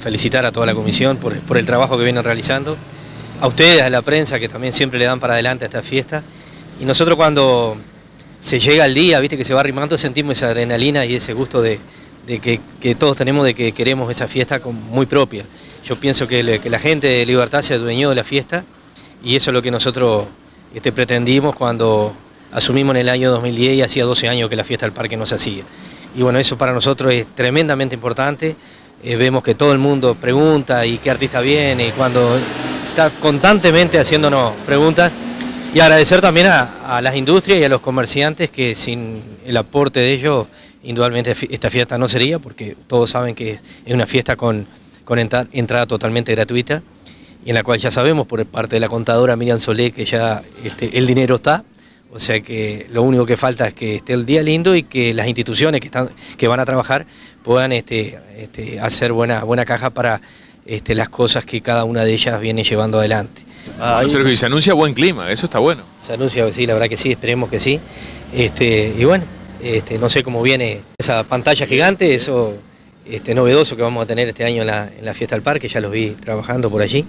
Felicitar a toda la comisión por el trabajo que vienen realizando, a ustedes, a la prensa, que también siempre le dan para adelante a esta fiesta. Y nosotros cuando se llega el día, viste que se va arrimando, sentimos esa adrenalina y ese gusto de que todos tenemos, de que queremos esa fiesta muy propia. Yo pienso que la gente de Libertad se adueñó de la fiesta y eso es lo que nosotros pretendimos cuando asumimos en el año 2010 y hacía 12 años que la fiesta del parque no se hacía. Y bueno, eso para nosotros es tremendamente importante. Vemos que todo el mundo pregunta y qué artista viene, y cuando está constantemente haciéndonos preguntas, y agradecer también a las industrias y a los comerciantes, que sin el aporte de ellos indudablemente esta fiesta no sería, porque todos saben que es una fiesta con entrada totalmente gratuita, y en la cual ya sabemos por parte de la contadora Miriam Solé que ya el dinero está. O sea que lo único que falta es que esté el día lindo y que las instituciones que van a trabajar puedan hacer buena caja para las cosas que cada una de ellas viene llevando adelante. Sergio, y se anuncia buen clima, eso está bueno. Se anuncia, sí, la verdad que sí, esperemos que sí. Y bueno, no sé cómo viene esa pantalla gigante, eso novedoso que vamos a tener este año en la fiesta del parque, ya los vi trabajando por allí.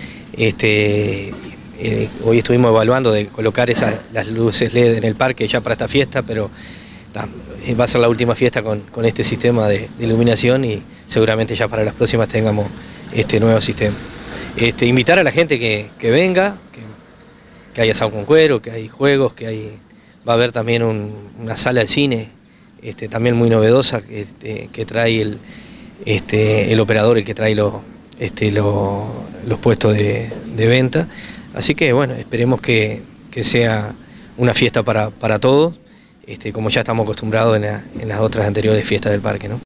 Hoy estuvimos evaluando de colocar las luces LED en el parque ya para esta fiesta, pero va a ser la última fiesta con este sistema de iluminación, y seguramente ya para las próximas tengamos este nuevo sistema. Invitar a la gente que venga, que haya asado con cuero, que hay juegos, va a haber también una sala de cine también muy novedosa que trae el operador, el que trae los puestos de venta. Así que bueno, esperemos que sea una fiesta para todos, como ya estamos acostumbrados en las otras anteriores fiestas del parque, ¿no?